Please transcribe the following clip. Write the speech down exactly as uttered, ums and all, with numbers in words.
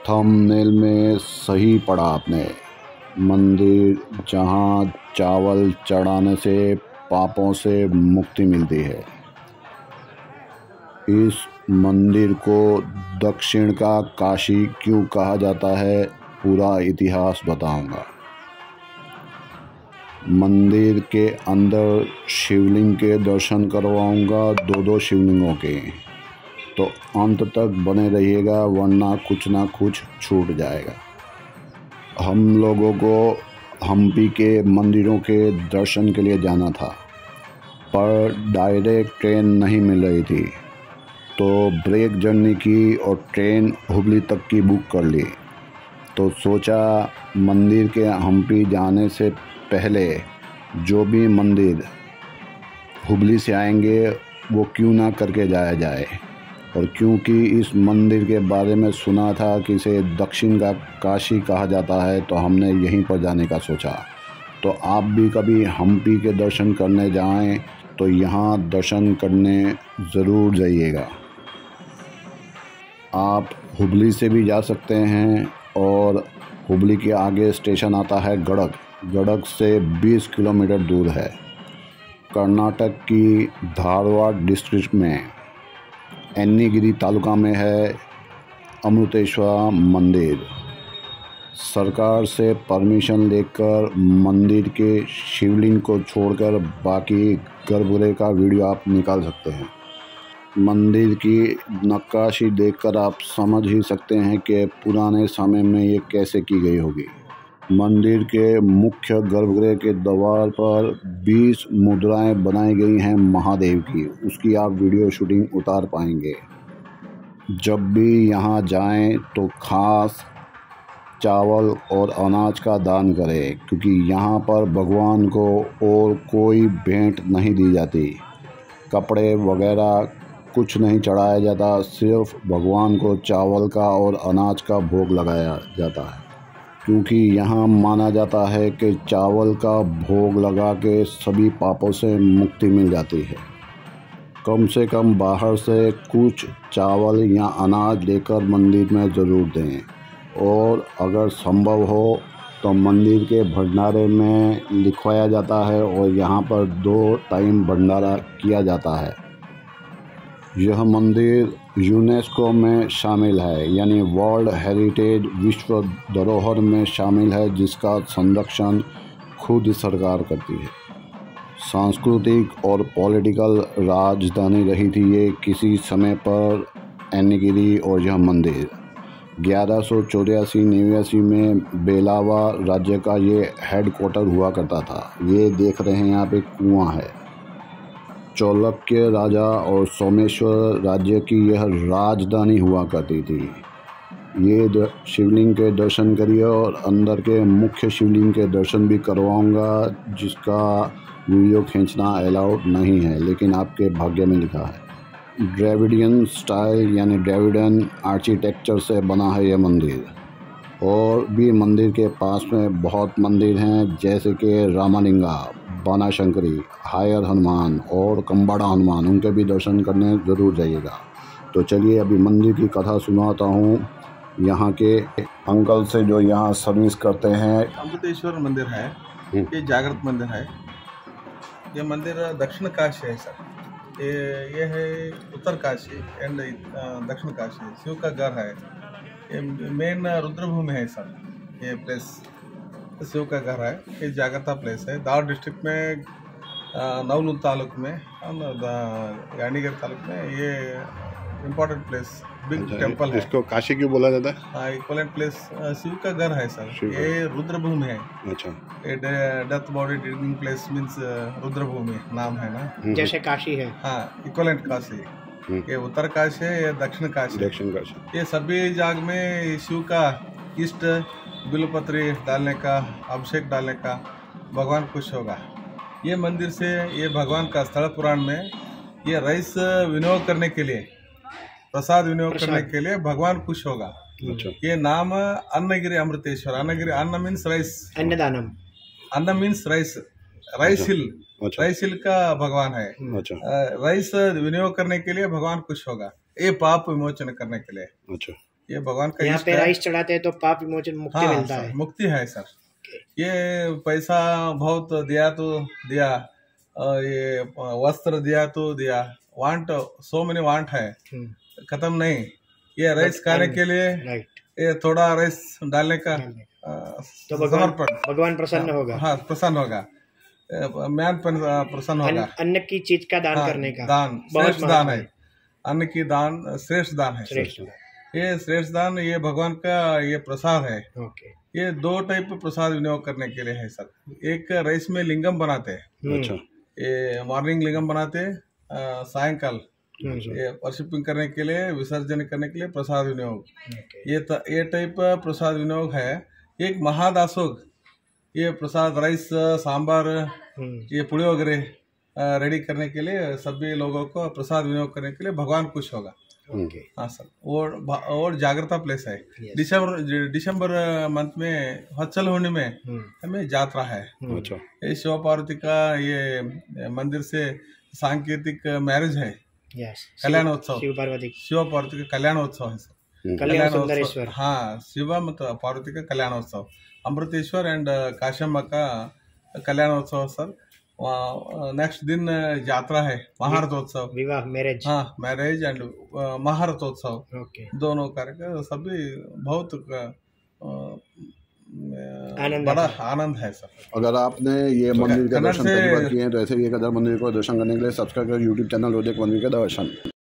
Thumbnail में सही पढ़ा आपने। मंदिर जहां चावल चढ़ाने से पापों से मुक्ति मिलती है। इस मंदिर को दक्षिण का काशी क्यों कहा जाता है, पूरा इतिहास बताऊंगा। मंदिर के अंदर शिवलिंग के दर्शन करवाऊंगा, दो दो शिवलिंगों के, तो अंत तक बने रहिएगा वरना कुछ ना कुछ छूट जाएगा। हम लोगों को हम्पी के मंदिरों के दर्शन के लिए जाना था, पर डायरेक्ट ट्रेन नहीं मिल रही थी, तो ब्रेक जर्नी की और ट्रेन हुबली तक की बुक कर ली। तो सोचा मंदिर के हम्पी जाने से पहले जो भी मंदिर हुबली से आएंगे वो क्यों ना करके जाया जाए। और क्योंकि इस मंदिर के बारे में सुना था कि इसे दक्षिण का काशी कहा जाता है, तो हमने यहीं पर जाने का सोचा। तो आप भी कभी हम्पी के दर्शन करने जाएं तो यहाँ दर्शन करने ज़रूर जाइएगा। आप हुबली से भी जा सकते हैं और हुबली के आगे स्टेशन आता है गड़क। गड़क से बीस किलोमीटर दूर है। कर्नाटक की धारवाड़ डिस्ट्रिक्ट में एन्नीगिरी तालुका में है अमृतेश्वर मंदिर। सरकार से परमिशन लेकर मंदिर के शिवलिंग को छोड़कर बाकी गर्भगृह का वीडियो आप निकाल सकते हैं। मंदिर की नक्काशी देखकर आप समझ ही सकते हैं कि पुराने समय में ये कैसे की गई होगी। मंदिर के मुख्य गर्भगृह के द्वार पर बीस मुद्राएं बनाई गई हैं महादेव की। उसकी आप वीडियो शूटिंग उतार पाएंगे। जब भी यहाँ जाएं तो खास चावल और अनाज का दान करें, क्योंकि यहाँ पर भगवान को और कोई भेंट नहीं दी जाती। कपड़े वगैरह कुछ नहीं चढ़ाया जाता, सिर्फ भगवान को चावल का और अनाज का भोग लगाया जाता है। क्योंकि यहाँ माना जाता है कि चावल का भोग लगा के सभी पापों से मुक्ति मिल जाती है। कम से कम बाहर से कुछ चावल या अनाज लेकर मंदिर में ज़रूर दें, और अगर संभव हो तो मंदिर के भंडारे में लिखवाया जाता है और यहाँ पर दो टाइम भंडारा किया जाता है। यह मंदिर यूनेस्को में शामिल है, यानी वर्ल्ड हेरिटेज विश्व धरोहर में शामिल है, जिसका संरक्षण खुद सरकार करती है। सांस्कृतिक और पॉलिटिकल राजधानी रही थी ये किसी समय पर एन्नीगिरी। और यह मंदिर ग्यारह सौ चौरासी निवासी में बेलावा राज्य का ये हेडक्वार्टर हुआ करता था। ये देख रहे हैं यहाँ पे कुआं है। चालुक्य राजा और सोमेश्वर राज्य की यह राजधानी हुआ करती थी। ये शिवलिंग के दर्शन करिए और अंदर के मुख्य शिवलिंग के दर्शन भी करवाऊंगा, जिसका वीडियो खींचना अलाउड नहीं है, लेकिन आपके भाग्य में लिखा है। द्रविडियन स्टाइल यानी द्रविडियन आर्किटेक्चर से बना है यह मंदिर। और भी मंदिर के पास में बहुत मंदिर हैं, जैसे कि रामालिंगा, बानाशंकरी, हायर हनुमान और कंबाड़ा हनुमान। उनके भी दर्शन करने ज़रूर जाइएगा। तो चलिए अभी मंदिर की कथा सुनाता हूँ यहाँ के अंकल से जो यहाँ सर्विस करते हैं। अमृतेश्वर मंदिर है, ये जागृत मंदिर है। ये मंदिर दक्षिण काशी है सर। ये ये है उत्तर काशी एंड दक्षिण काशी। शिव का घर है। ये मेन रुद्रभूमि है सर। ये प्लेस शिव का घर है। ये जागरता प्लेस है। दावर डिस्ट्रिक्ट में नवलूर तालुक में, यानीगढ़ तालुक में ये इम्पोर्टेंट प्लेस, बिग टेम्पल है। इसको काशी क्यों बोला जाता है? हाँ, इक्वलेंट प्लेस शिव का घर है सर। ये रुद्रभूमि है। अच्छा। ये death body digging place means रुद्रभूमि नाम है ना, जैसे काशी है। हाँ, इक्वलेंट काशी। ये उत्तर काशी है, ये दक्षिण काशी। दक्षिण काशी। ये सभी जाग में शिव का इष्ट बिल्वपत्री डालने का, अभिषेक डालने का, भगवान खुश होगा। ये मंदिर से ये भगवान का स्थल पुराण में ये राइस विनियोग करने के लिए, प्रसाद विनियोग करने के लिए भगवान खुश होगा। अच्छा। ये नाम अन्नगिरी अमृतेश्वर। अन्नगिरी, अन्न मीन्स राइस, अन्नदानम। अन्न मीन्स राइस, राइस हिल। अच्छा। राइस हिल का भगवान है। अच्छा। राइस विनियोग करने के लिए भगवान खुश होगा, ये पाप विमोचन करने के लिए। अच्छा। ये भगवान का यहाँ इष्ट पे है। राइस चढ़ाते हैं तो पाप विमोचन मुक्ति हाँ मिलता सर, है। मुक्ति है सर। ये पैसा बहुत दिया तो दिया, अ, ये वस्त्र दिया तो दिया, वांट सो मेनी वांट है, हम्म, खत्म नहीं। ये राइस But खाने and- के लिए राइट, ये थोड़ा राइस डालने का डालने अ, तो भगवान समर्पण, भगवान प्रसन्न होगा। हाँ प्रसन्न होगा, अ, मैन पन- प्रसन्न अन्न होगा। अन्न की चीज का दान हाँ, करने का दान बहुत श्रेष्ठ दान महत्व है। अन्न की दान श्रेष्ठ दान है। श्रेष्ठ। ये श्रेष्ठ दान ये भगवान का ये प्रसाद है। ओके। ये दो टाइप प्रसाद विनियोग करने के लिए है सर। एक राइस में लिंगम बनाते हैं, हम्म, अच्छा, ये मॉर्निंग लिंगम बनाते हैं, अ, सायंकाल हम्म, सर, ये वर्शिपिंग करने के लिए, विसर्जन करने के लिए प्रसाद विनियोग। ओके। ये त, ये टाइप प्रसाद विनियोग है। एक महादासोग ये प्रसाद राइस सांबार हम्म, ये पुलियोगरे रेडी करने के लिए सभी लोगों को प्रसाद विनियोग करने के लिए भगवान खुश होगा। ओके। हाँ सर। और और जागृता प्लेस है। Yes. दिसंबर दिसंबर मंथ में हत्सल होने में हम्म, हमें यात्रा है। हम्म, अच्छा, ये शिव पार्वती का ये मंदिर से सांकेतिक मैरिज है, यस, कल्याणोत्सव। शिव पार्वती शिव पार्वती का कल्याणोत्सव है सर। कल्याण सुंदरेश्वर। हाँ, शिव मतलब पार्वती का कल्याणोत्सव, अमृतेश्वर एंड काशम्मा का कल्याणोत्सव सर। नेक्स्ट दिन यात्रा है, महारथोत्सव। विवाह, मैरिज। हाँ, मैरिज एंड महारथोत्सव ओके। दोनों कार्यक्रम सभी बहुत अ, आनंद बड़ा आता आनंद है सर। अगर आपने ये मंदिर के कन्नड़ दर्शन से- पहली बार किए हैं तो ऐसे ही एक अदर मंदिर को दर्शन करने के लिए सब्सक्राइब करें यूट्यूब चैनल उदय मंदिर के दर्शन।